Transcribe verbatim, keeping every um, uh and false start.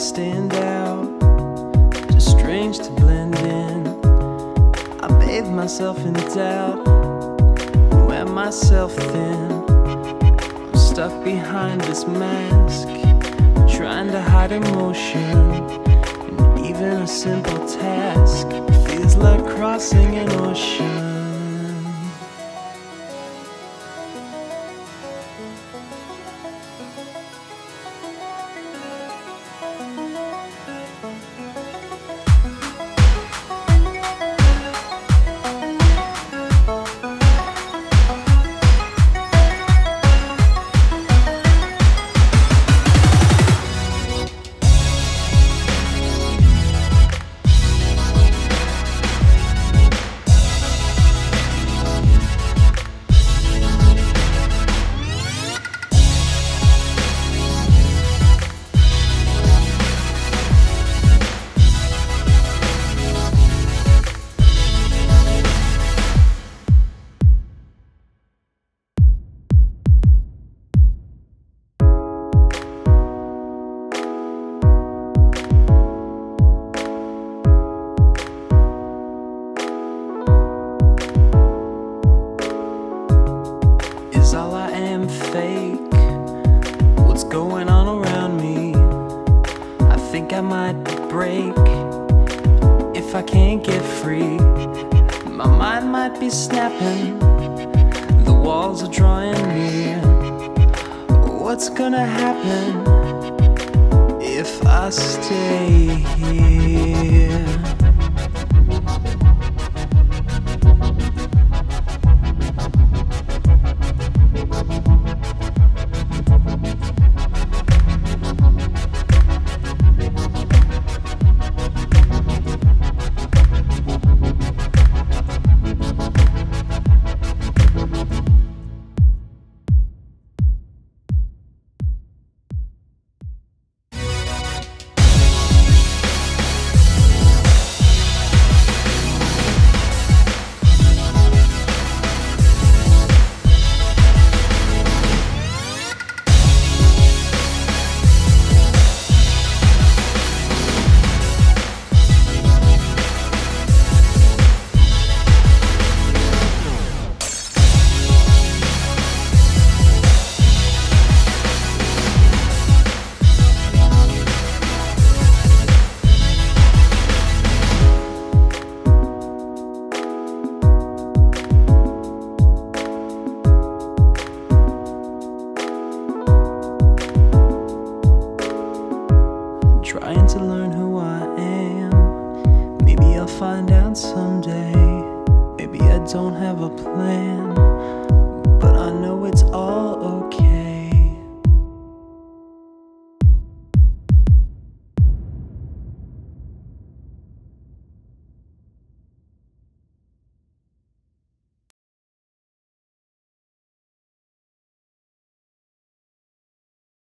stand out, just strange to blend in. I bathe myself in doubt, wear myself thin. I'm stuck behind this mask, trying to hide emotion. And even a simple task feels like crossing an ocean. All I am fake, what's going on around me? I think I might break if I can't get free. My mind might be snapping, the walls are drawing near. What's gonna happen if I stay here?